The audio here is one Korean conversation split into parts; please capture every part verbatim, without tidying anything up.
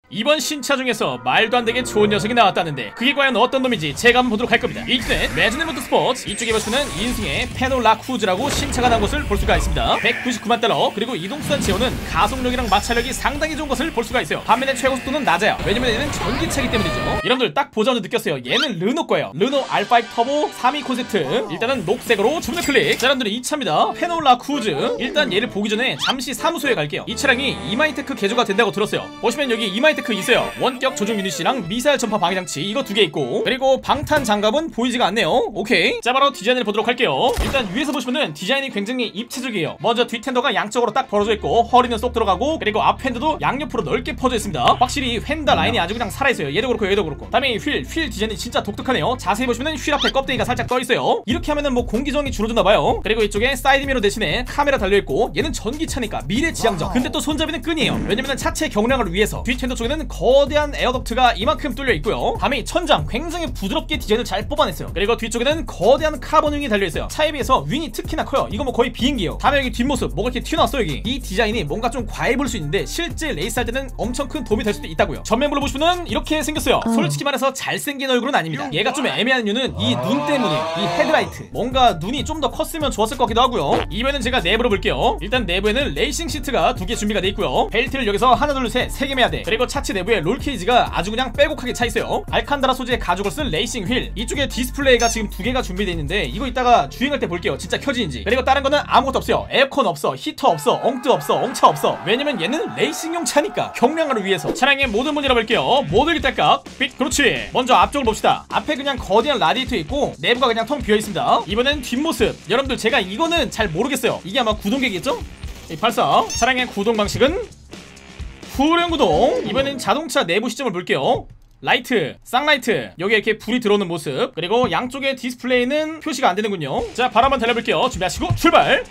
이번 신차 중에서 말도 안 되게 좋은 녀석이 나왔다는데 그게 과연 어떤 놈인지 제가 한번 보도록 할 겁니다. 인터넷 매즈네 모터스포츠 이쪽에 보시면 인승의 페놀라 쿠즈라고 신차가 나온 것을 볼 수가 있습니다. 백구십구만 달러, 그리고 이동수단 제어는 가속력이랑 마찰력이 상당히 좋은 것을 볼 수가 있어요. 반면에 최고속도는 낮아요. 왜냐면 얘는 전기차이기 때문이죠. 여러분들 딱 보자마자 느꼈어요. 얘는 르노 거예요. 르노 알 파이브 터보 삼 위 콘셉트. 일단은 녹색으로 주문을 클릭. 자, 여러분들 이 차입니다. 페놀라 쿠즈. 일단 얘를 보기 전에 잠시 사무소에 갈게요. 이 차량이 이마이테크 개조가 된다고 들었어요. 보시면 여기 이마이테크 있어요. 원격 조종 유닛이랑 미사일 전파 방해장치 이거 두 개 있고, 그리고 방탄 장갑은 보이지가 않네요. 오케이, 자 바로 디자인을 보도록 할게요. 일단 위에서 보시면은 디자인이 굉장히 입체적이에요. 먼저 뒷핸더가 양쪽으로 딱 벌어져 있고 허리는 쏙 들어가고, 그리고 앞핸드도 양옆으로 넓게 퍼져 있습니다. 확실히 휀다 라인이 아주 그냥 살아있어요. 얘도 그렇고 얘도 그렇고. 다음에 휠, 휠 디자인이 진짜 독특하네요. 자세히 보시면은 휠 앞에 껍데기가 살짝 떠 있어요. 이렇게 하면은 뭐 공기저항이 줄어드나봐요. 그리고 이쪽에 사이드미러 대신에 카메라 달려있고, 얘는 전기차니까 미래지향적. 근데 또 손잡이는 끈이에요. 왜냐면은 차체 경량을 위해서. 뒷핸더 쪽에는 거대한 에어덕트가 이만큼 뚫려 있고요. 다음에 천장 굉장히 부드럽게 디자인을 잘 뽑아냈어요. 그리고 뒤쪽에는 거대한 카본 윙이 달려있어요. 차에 비해서 윙이 특히나 커요. 이거 뭐 거의 비행기예요. 다음에 여기 뒷모습 뭐가 이렇게 튀어나왔어. 여기 이 디자인이 뭔가 좀 과해 보일 수 있는데 실제 레이스할 때는 엄청 큰 도움이 될 수도 있다고요. 전면부로 보시면 이렇게 생겼어요. 솔직히 말해서 잘생긴 얼굴은 아닙니다. 얘가 좀 애매한 이유는 이 눈 때문이에요. 이 헤드라이트 뭔가 눈이 좀 더 컸으면 좋았을 것 같기도 하고요. 이번엔 제가 내부로 볼게요. 일단 내부에는 레이싱 시트가 두 개 준비가 돼 있고요. 벨트를 여기서 하나 둘 셋 세 개 매야 돼. 그리고 차체 내부에 롤 케이지가 아주 그냥 빼곡하게 차 있어요. 알칸다라 소재의 가죽을 쓴 레이싱 휠. 이쪽에 디스플레이가 지금 두 개가 준비되어 있는데 이거 이따가 주행할 때 볼게요. 진짜 켜지는지. 그리고 다른 거는 아무것도 없어요. 에어컨 없어, 히터 없어, 엉뜨 없어, 엉차 없어. 왜냐면 얘는 레이싱용 차니까. 경량화를 위해서. 차량의 모든 문 열어볼게요. 모든 딸깍 빛. 그렇지. 먼저 앞쪽을 봅시다. 앞에 그냥 거대한 라디에이터 있고 내부가 그냥 텅 비어 있습니다. 이번엔 뒷모습. 여러분들 제가 이거는 잘 모르겠어요. 이게 아마 구동계겠죠? 이 팔사. 차량의 구동 방식은 후륜 구동. 이번엔 자동차 내부 시점을 볼게요. 라이트, 쌍라이트, 여기 이렇게 불이 들어오는 모습. 그리고 양쪽에 디스플레이는 표시가 안되는군요. 자 바로 한번 달려볼게요. 준비하시고 출발!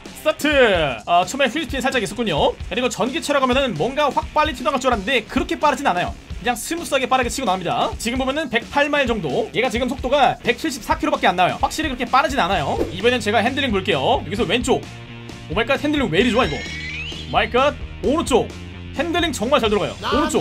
스타트! 아, 처음에 휠스핀 살짝 있었군요. 그리고 전기차라고 하면은 뭔가 확 빨리 튀어나갈 줄 알았는데 그렇게 빠르진 않아요. 그냥 스무스하게 빠르게 치고 나옵니다. 지금 보면은 백팔 마일 정도. 얘가 지금 속도가 백칠십사 킬로미터밖에 안 나와요. 확실히 그렇게 빠르진 않아요. 이번엔 제가 핸들링 볼게요. 여기서 왼쪽. 오마이갓, 핸들링 왜 이리 좋아 이거. 오마이갓. 오른쪽. 핸들링 정말 잘 들어가요. 오른쪽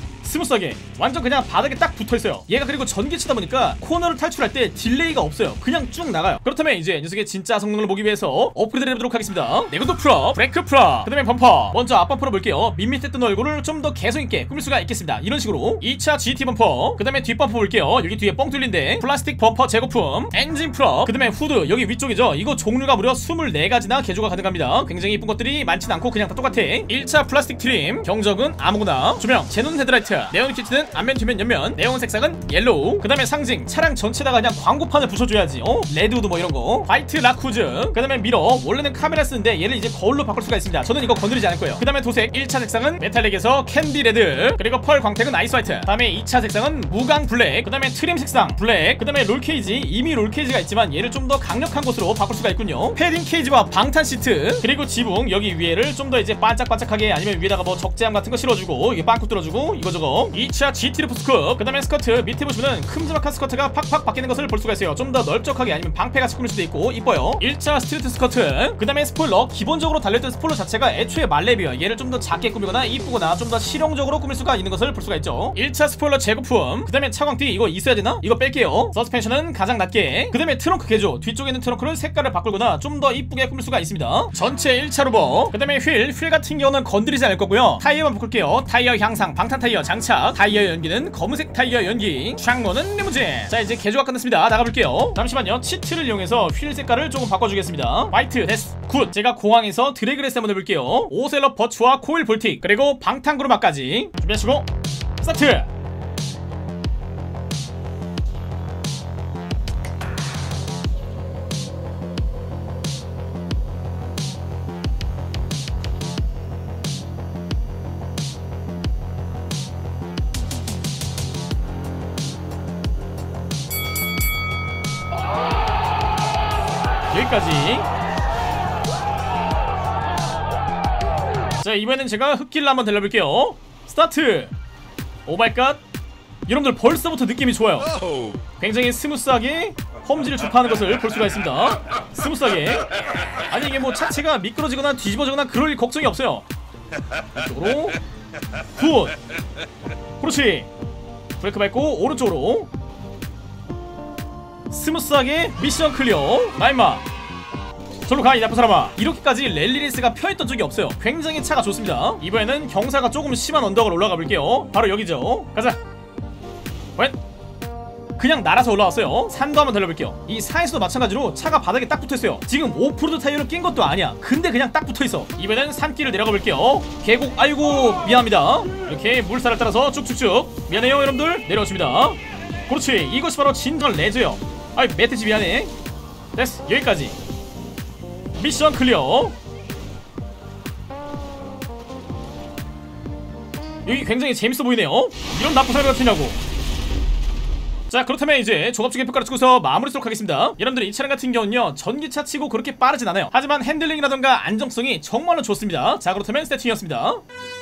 스무스하게 완전 그냥 바닥에 딱 붙어있어요. 얘가 그리고 전기차다 보니까 코너를 탈출할 때 딜레이가 없어요. 그냥 쭉 나가요. 그렇다면 이제 녀석의 진짜 성능을 보기 위해서 업그레이드를 해보도록 하겠습니다. 내구도 풀업, 브레이크 풀업, 그 다음에 범퍼. 먼저 앞범퍼를 볼게요. 밋밋했던 얼굴을 좀 더 개성있게 꾸밀 수가 있겠습니다. 이런 식으로 이 차 지티 범퍼, 그 다음에 뒷범퍼 볼게요. 여기 뒤에 뻥 뚫린데 플라스틱 범퍼 재고품, 엔진 풀업, 그 다음에 후드 여기 위쪽이죠. 이거 종류가 무려 스물네 가지나 개조가 가능합니다. 굉장히 이쁜 것들이 많진 않고 그냥 다 똑같아. 일 차 플라스틱 트림, 경적은 아무거나, 조명, 제논 헤드라이트, 네온 키트는 앞면, 뒷면, 옆면, 네온 색상은 옐로우. 그 다음에 상징, 차량 전체다가 그냥 광고판을 부숴줘야지. 어? 레드우드 뭐 이런거. 화이트 락후즈. 그 다음에 미러, 원래는 카메라 쓰는데 얘를 이제 거울로 바꿀 수가 있습니다. 저는 이거 건드리지 않을 거예요. 그 다음에 도색, 일 차 색상은 메탈릭에서 캔디 레드, 그리고 펄 광택은 아이스 화이트. 다음에 이 차 색상은 무광 블랙. 그 다음에 트림 색상 블랙. 그 다음에 롤케이지, 이미 롤케이지가 있지만 얘를 좀 더 강력한 곳으로 바꿀 수가 있군요. 패딩 케이지와 방탄 시트, 그리고 지붕 여기 위에를 좀 더 이제 반짝반짝하게, 아니면 위에다가 뭐 적재함 같은 거 실어주고, 이게 빵꾸 뚫어주고 이거저거. 이 차 지티르프 스쿱. 그 다음에 스커트 밑에 보시면은 큼지막한 스커트가 팍팍 바뀌는 것을 볼 수가 있어요. 좀 더 넓적하게, 아니면 방패같이 꾸밀 수도 있고 이뻐요. 일 차 스트리트 스커트. 그 다음에 스포일러. 기본적으로 달려있던 스포일러 자체가 애초에 말렙이에요. 얘를 좀 더 작게 꾸미거나 이쁘거나 좀 더 실용적으로 꾸밀 수가 있는 것을 볼 수가 있죠. 일 차 스포일러 재고품. 그 다음에 차광띠 이거 있어야 되나? 이거 뺄게요. 서스펜션은 가장 낮게. 그 다음에 트렁크 개조. 뒤쪽에 있는 트렁크를 색깔을 바꾸거나 좀 더 이쁘게 꾸밀 수가 있습니다. 전체 일 차 로버. 그 다음에 휠. 휠 같은 경우는 건드리지 않을 거고요. 타이어만 바꿀게요. 타이어 향상, 방탄 타이어 장착. 타이어 연기는 검은색 타이어 연기. 창문은 리무진. 자 이제 개조가 끝났습니다. 나가볼게요. 잠시만요. 치트를 이용해서 휠 색깔을 조금 바꿔주겠습니다. 화이트 됐어. 굿. 제가 공항에서 드래그레스 한번 해볼게요. 오셀러 버추와 코일 볼틱, 그리고 방탄구르마까지 준비하시고 스타트. 여기까지. 자 이번엔 제가 흙길로 한번 달려볼게요. 스타트. 오마이갓. 여러분들 벌써부터 느낌이 좋아요. 굉장히 스무스하게 험지를 주파하는 것을 볼 수가 있습니다. 스무스하게. 아니 이게 뭐 차체가 미끄러지거나 뒤집어지거나 그럴 걱정이 없어요. 이쪽으로 굿. 그렇지. 브레이크 밟고 오른쪽으로 스무스하게 미션 클리어. 나인마 절로 가 이 나쁜 사람아. 이렇게까지 랠리레이스가 펴있던 적이 없어요. 굉장히 차가 좋습니다. 이번에는 경사가 조금 심한 언덕을 올라가 볼게요. 바로 여기죠. 가자. 웬? 그냥 날아서 올라왔어요. 산도 한번 달려볼게요. 이 산에서도 마찬가지로 차가 바닥에 딱 붙어있어요. 지금 오프로드 타이어를 낀 것도 아니야. 근데 그냥 딱 붙어있어. 이번엔 산길을 내려가 볼게요. 계곡 아이고 미안합니다. 이렇게 물살을 따라서 쭉쭉쭉 미안해요 여러분들. 내려왔습니다. 그렇지. 이것이 바로 진정한 레저요. 아이 멧돼지 미안해. 됐어. 여기까지. 미션 클리어. 여기 굉장히 재밌어 보이네요. 이런 나쁜 사람 같으냐고. 자 그렇다면 이제 종합적인 평가를 찍고서 마무리하도록 하겠습니다. 여러분들 이 차량 같은 경우는요 전기차 치고 그렇게 빠르진 않아요. 하지만 핸들링이라던가 안정성이 정말로 좋습니다. 자 그렇다면 세팅이었습니다.